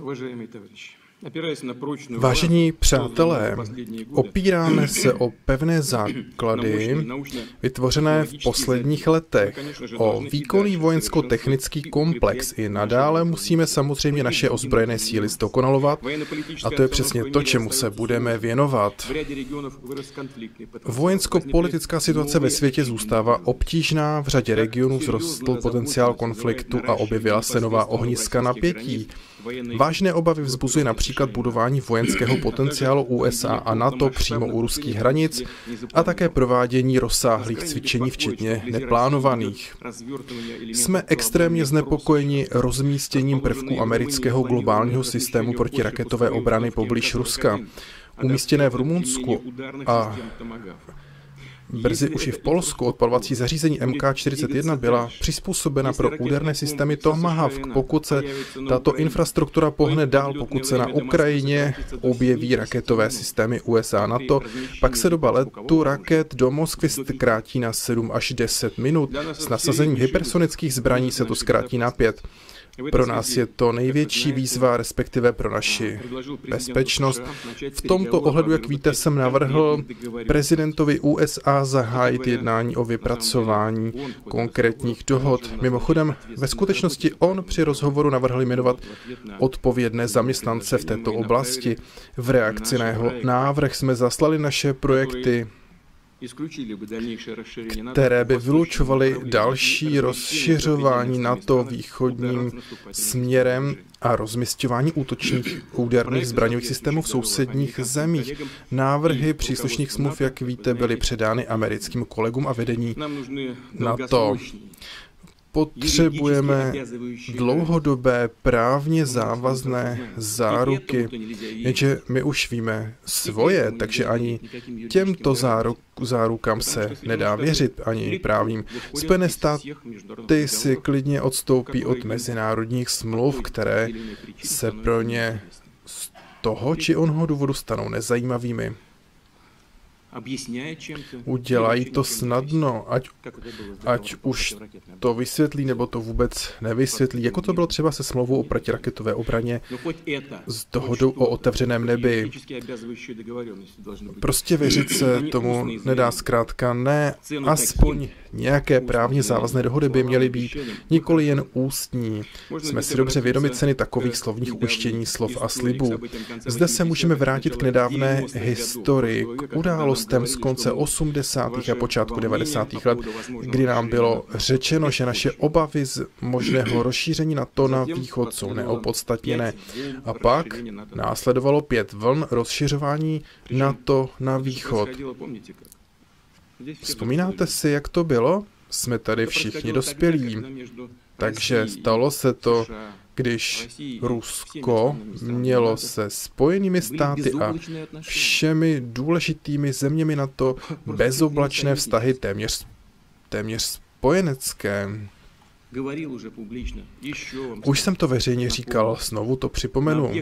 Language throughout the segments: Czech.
Vážení přátelé, opíráme se o pevné základy vytvořené v posledních letech, o výkonný vojensko-technický komplex. I nadále musíme samozřejmě naše ozbrojené síly zdokonalovat a to je přesně to, čemu se budeme věnovat. Vojensko-politická situace ve světě zůstává obtížná, v řadě regionů vzrostl potenciál konfliktu a objevila se nová ohniska napětí. Vážné obavy vzbuzuje například budování vojenského potenciálu USA a NATO přímo u ruských hranic a také provádění rozsáhlých cvičení, včetně neplánovaných. Jsme extrémně znepokojeni rozmístěním prvků amerického globálního systému protiraketové obrany poblíž Ruska. Umístěné v Rumunsku a brzy už i v Polsku odpalovací zařízení MK-41 byla přizpůsobena pro úderné systémy Tomahawk. Pokud se tato infrastruktura pohne dál, pokud se na Ukrajině objeví raketové systémy USA a NATO, pak se doba letu raket do Moskvy zkrátí na 7 až 10 minut. S nasazením hypersonických zbraní se to zkrátí na 5. Pro nás je to největší výzva, respektive pro naši bezpečnost. V tomto ohledu, jak víte, jsem navrhl prezidentovi USA zahájit jednání o vypracování konkrétních dohod. Mimochodem, ve skutečnosti on při rozhovoru navrhl jmenovat odpovědné zaměstnance v této oblasti. V reakci na jeho návrh jsme zaslali naše projekty, které by vylučovaly další rozšiřování NATO východním směrem a rozmisťování útočných úderných zbraňových systémů v sousedních zemích. Návrhy příslušných smluv, jak víte, byly předány americkým kolegům a vedení NATO. Potřebujeme dlouhodobé právně závazné záruky, jenže my už víme svoje, takže ani těmto zárukám se nedá věřit, ani právním. Spojené státy si klidně odstoupí od mezinárodních smluv, které se pro ně z toho či onoho důvodu stanou nezajímavými. Udělají to snadno, ať už to vysvětlí, nebo to vůbec nevysvětlí. Jako to bylo třeba se smlouvou o protiraketové obraně s dohodou o otevřeném nebi. Prostě věřit se tomu nedá, zkrátka ne. Aspoň nějaké právně závazné dohody by měly být, nikoli jen ústní. Jsme si dobře vědomi ceny takových slovních ujištění, slov a slibů. Zde se můžeme vrátit k nedávné historii, k událostem z konce 80. a počátku 90. let, kdy nám bylo řečeno, že naše obavy z možného rozšíření NATO na východ jsou neopodstatněné. A pak následovalo 5 vln rozšiřování NATO na východ. Vzpomínáte si, jak to bylo? Jsme tady všichni dospělí. Takže stalo se to, když Rusko mělo se Spojenými státy a všemi důležitými zeměmi NATO bezoblačné vztahy téměř spojenecké. Už jsem to veřejně říkal, znovu to připomenu.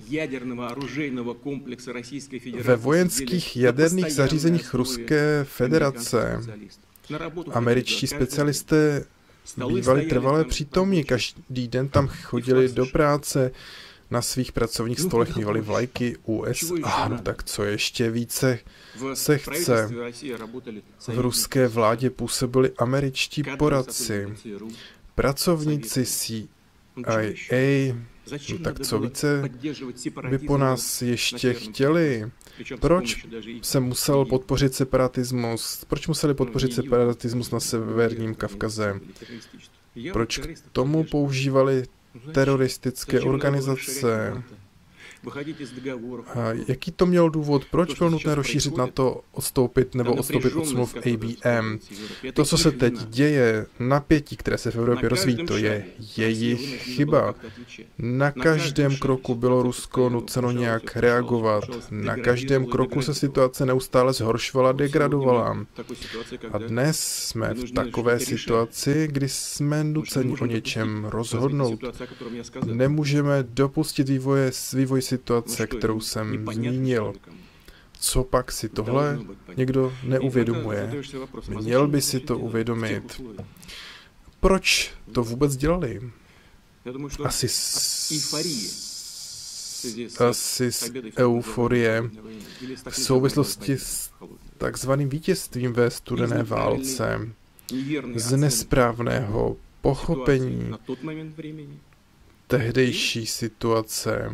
Ve vojenských jaderných zařízeních Ruské federace američtí specialisté bývali trvalé přítomní, každý den tam chodili do práce, na svých pracovních stolech mívali vlajky USA. No tak co ještě více se chce? V ruské vládě působili američtí poradci, pracovníci CIA. No tak co více by po nás ještě chtěli? Proč se musel podpořit separatismus? Proč museli podpořit separatismus na Severním Kavkaze? Proč k tomu používali teroristické organizace? A jaký to měl důvod? Proč bylo nutné rozšířit NATO, odstoupit od smluv ABM? To, co se teď děje, napětí, které se v Evropě rozvíjí, to je jejich chyba. Na každém kroku bylo Rusko nuceno nějak reagovat. Na každém kroku se situace neustále zhoršovala, degradovala. A dnes jsme v takové situaci, kdy jsme nuceni o něčem rozhodnout. Nemůžeme dopustit vývoj situace, kterou jsem zmínil. Co pak si tohle někdo neuvědomuje? Měl by si to uvědomit. Proč to vůbec dělali? Asi asi z euforie v souvislosti s takzvaným vítězstvím ve studené válce, z nesprávného pochopení tehdejší situace,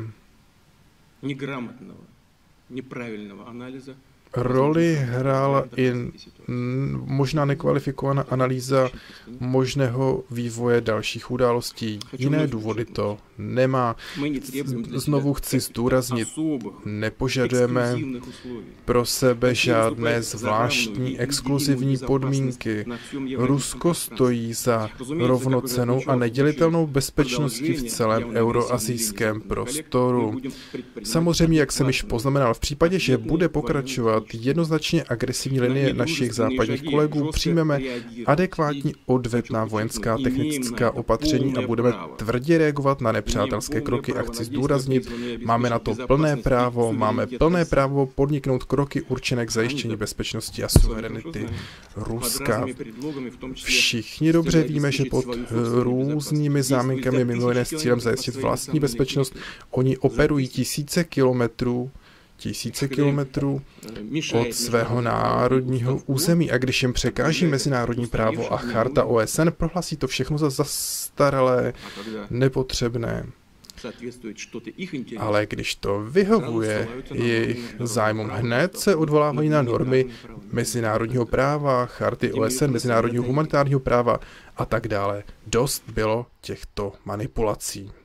roli hrála i možná nekvalifikovaná analýza možného vývoje dalších událostí. Jiné důvody to nemá. Znovu chci zdůraznit, nepožadujeme pro sebe žádné zvláštní exkluzivní podmínky. Rusko stojí za rovnocennou a nedělitelnou bezpečností v celém euroasijském prostoru. Samozřejmě, jak jsem již poznamenal, v případě, že bude pokračovat jednoznačně agresivní linie našich západních kolegů, přijmeme adekvátní odvetná vojenská technická opatření a budeme tvrdě reagovat na nepřátelské kroky. A chci zdůraznit, máme na to plné právo podniknout kroky určené k zajištění bezpečnosti a suverenity Ruska. Všichni dobře víme, že pod různými záminkami, mimo jiné s cílem zajistit vlastní bezpečnost, oni operují tisíce kilometrů od svého národního území. A když jim překáží mezinárodní právo a charta OSN, prohlásí to všechno za zastaralé, nepotřebné. Ale když to vyhovuje jejich zájmům, hned se odvolávají na normy mezinárodního práva, charty OSN, mezinárodního humanitárního práva a tak dále. Dost bylo těchto manipulací.